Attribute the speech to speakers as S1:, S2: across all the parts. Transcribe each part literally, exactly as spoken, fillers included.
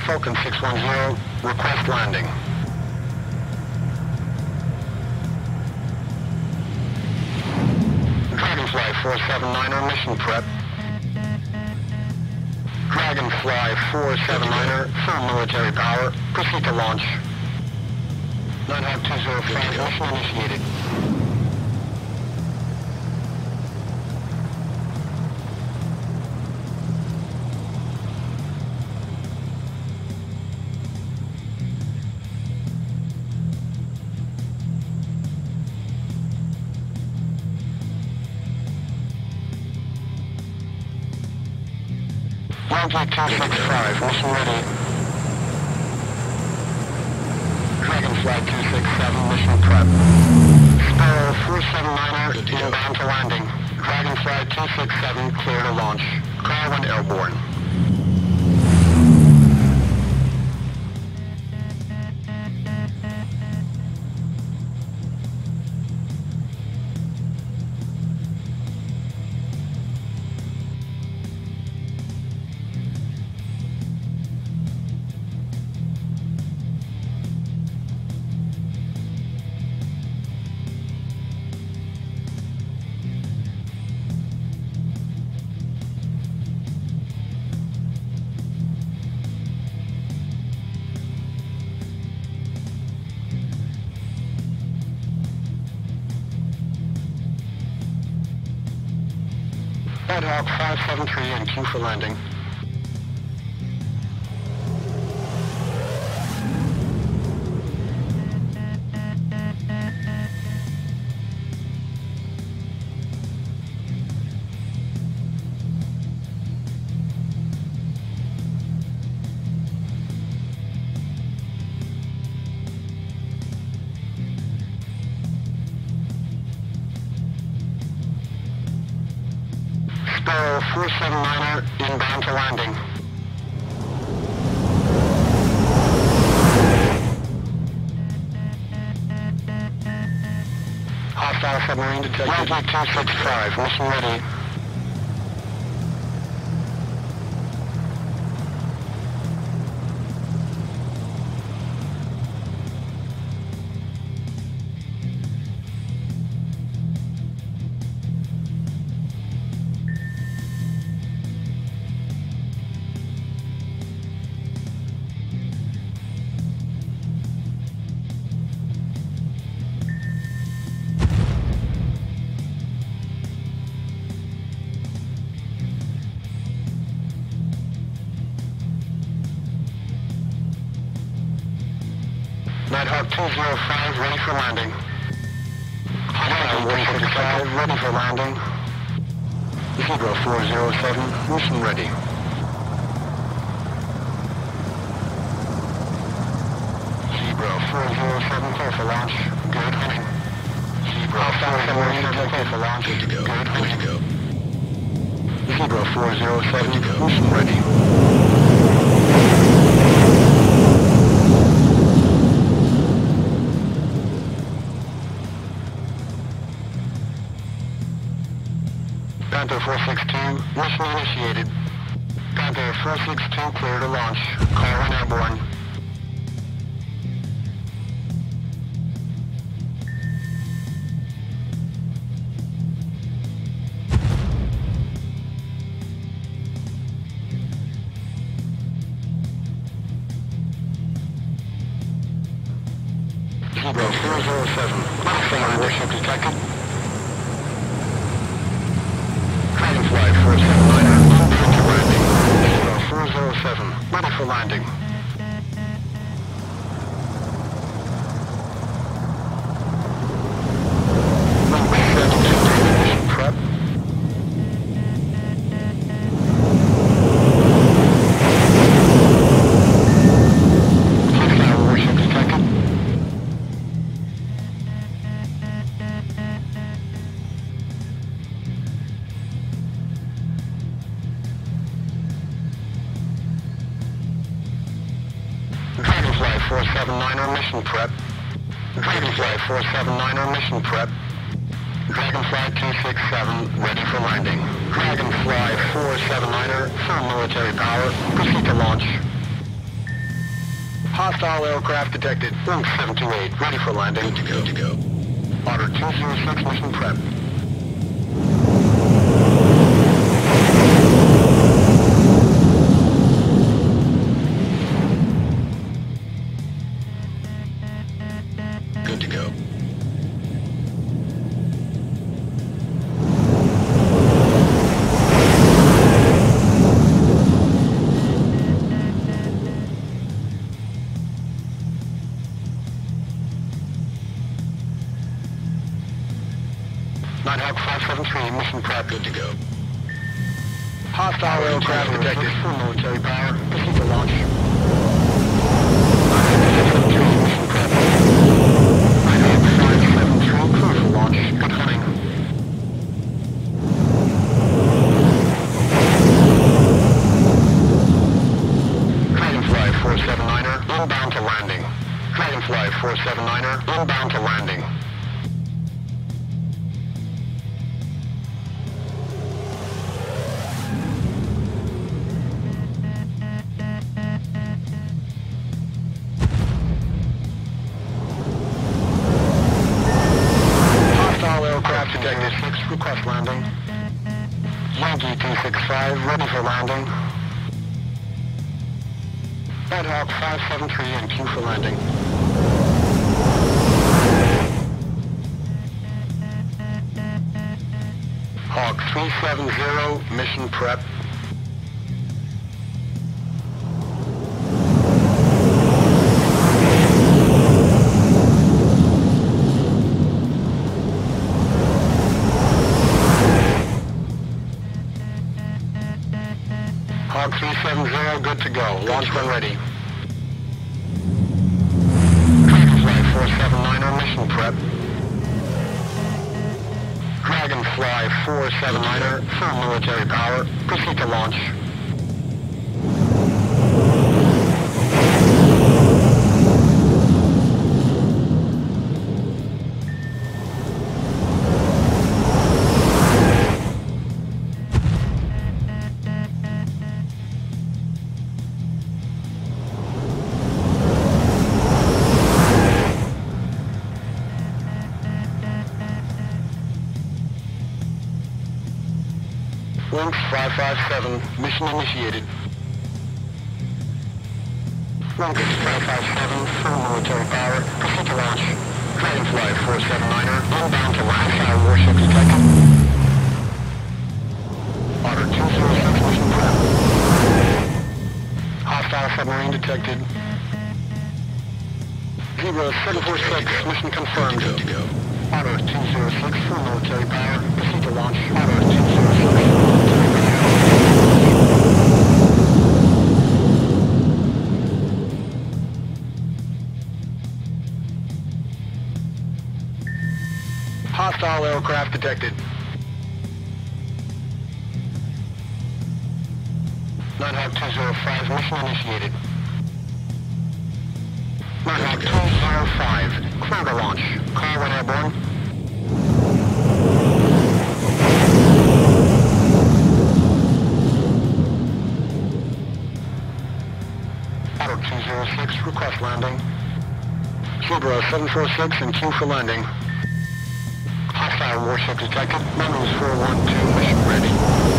S1: Falcon six one zero, request landing. Dragonfly four seven niner, mission prep. Dragonfly four seven niner, firm military power, proceed to launch. Nighthawk two zero five, mission initiated. Yankee two six five, mission ready. Dragonfly two six seven, mission prep. Sparrow four seven niner, inbound to landing. Dragonfly two six seven, clear to launch. Car one airborne. Nighthawk five seven three and Q for landing. Sparrow four seven niner, inbound to landing. Hostile submarine detected. Yankee two six five, mission ready. Nighthawk two zero five, ready for landing. Nighthawk one six five, ready for landing. Zebra four zero seven, mission ready. Zebra four zero seven, clear for launch. Good hunting. Zebra four zero seven, clear for launch. Good to go. Good hunting. Good to go. Zebra four zero seven, mission ready. Panther four six two, mission initiated. Panther four six two, clear to launch. Car one airborne. Zebra four zero seven, modifier warship detected. Dragonfly four seven niner, inbound to landing. Zebra four zero seven, ready for landing. Runway seven two, mission prep. Hostile warship detected. Dragonfly four seven niner, mission prep. Dragonfly four seven niner, mission prep. Dragonfly two six seven, ready for landing. Dragonfly four seven niner, firm military power, proceed to launch. Hostile aircraft detected. Wing seven two eight, ready for landing. Good to go. Good to go. Otter two zero six, mission prep. Good to go. Nighthawk five seven three, mission prep. Good to go. Hostile aircraft detected. Full military power. Proceed to launch. Nighthawk five seven three, mission prep. Nighthawk five seven three, clear for launch. Good hunting. Dragonfly four seven niner, inbound to landing. Dragonfly four seven niner, inbound to landing. Detected six, request landing. Yankee two six five, ready for landing. Nighthawk five seven three and Q for landing. Hawk three seven zero, mission prep. Hawk three seven zero, good to go. Launch when ready. Dragonfly four seven niner, mission prep. Dragonfly four seven niner, full military power. Proceed to launch. Lynx five five seven, mission initiated. Lynx five five seven, full military power, proceed to launch. Dragonfly four seven niner, inbound to land. Hostile warship detected. Otter two zero six, mission prep. Hostile submarine detected. Zebra seven four six, mission confirmed. Good to go. Otter two zero six, full military power, proceed to launch. Otter two zero six. Hostile aircraft detected. Nighthawk two zero five, mission initiated. Nighthawk two zero five, clear to launch. Call when airborne. Otter two zero six, request landing. Zebra seven four six and Q for landing. Hostile warship detected. Mongoose four one two, mission ready.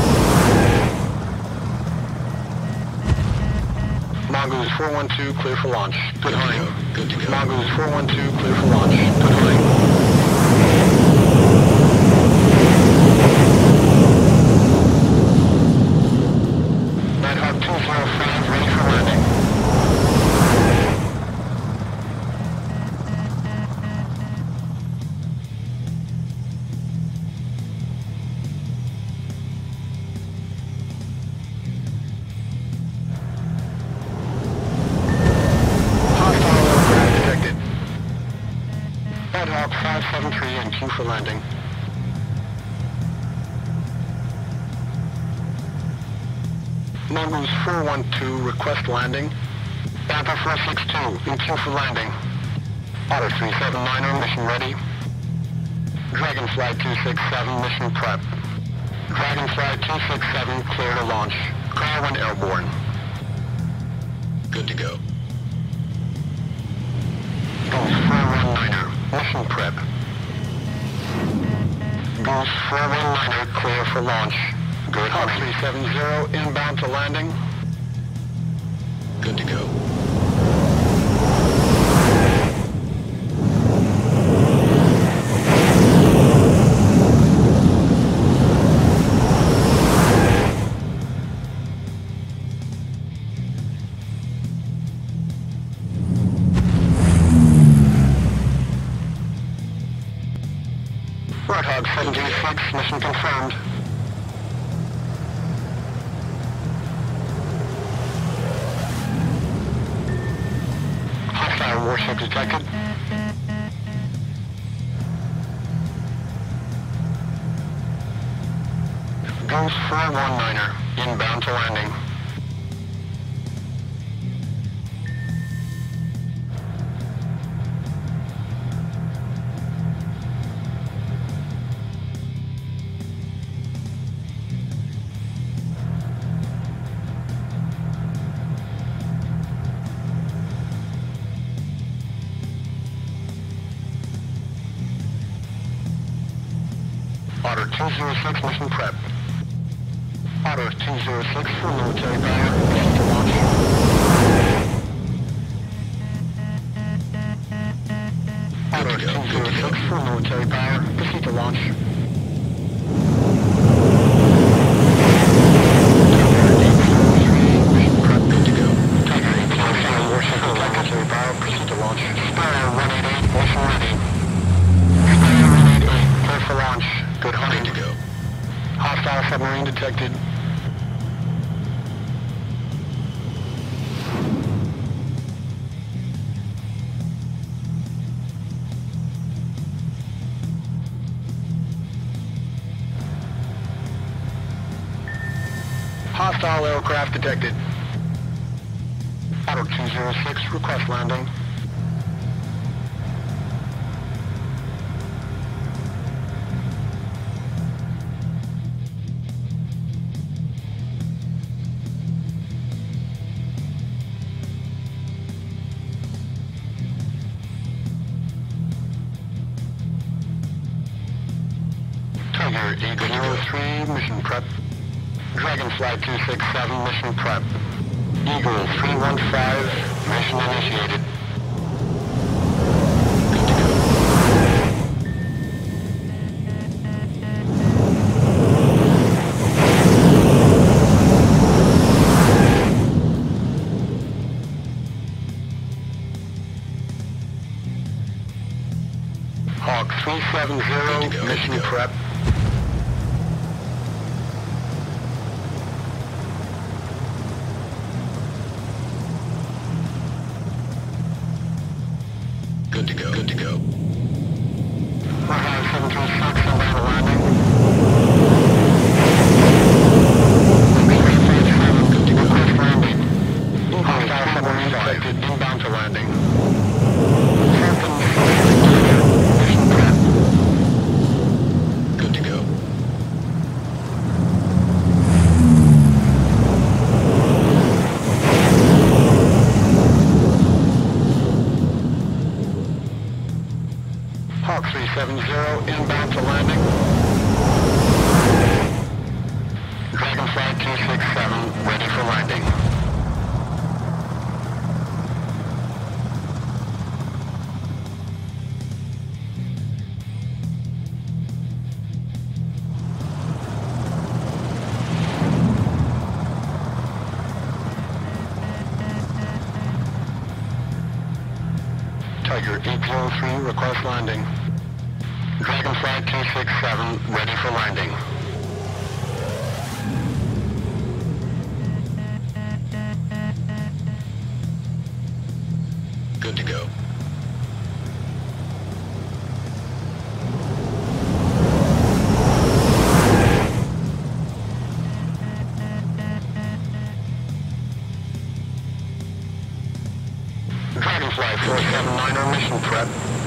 S1: Mongoose four one two, clear for launch. Good hunting. Good to go. Mongoose four one two, clear for launch. Good hunting. Nighthawk two zero five, ready for landing. Nighthawk five seven three and Q for landing. Mongoose four one two, request landing. Panther four six two, in Q for landing. Otter three seven niner, mission ready. Dragonfly two six seven, mission prep. Dragonfly two six seven, clear to launch. Call when airborne. Good to go. mission prep. Goose four one niner clear for launch. Good hunting. three seven zero inbound to landing. Good to go. Roadhog seven two six, mission confirmed. Hostile warship detected. Goose four one niner, inbound to landing. Otter two zero six, mission prep. Otter two zero six for military power, proceed to launch. Otter two zero six for military power, proceed to launch. Mission prep, good to go. Tiger eight zero seven, warship military power, proceed to launch. Spire one eight eight, mission ready. Spire one eight eight, clear for launch. Good hunting to go. Hostile submarine detected. Hostile aircraft detected. Otter two zero six, request landing. Tiger eight zero three, mission prep. Dragonfly two six seven, mission prep. Eagle three one five, mission initiated. Good to go. Hawk three seven zero, mission prep. Good to go, good to go. Roadhog seven two six, inbound to landing. three five seven, good to go, request landing. Hostile submarine detected, inbound to landing. Falcon mission prep. Good to go. Hawk three seven zero, inbound to landing. Dragonfly two six seven, ready for landing. Tiger eight zero three, request landing. Dragonfly two six seven, ready for landing. Good to go. Dragonfly four seven niner, mission prep.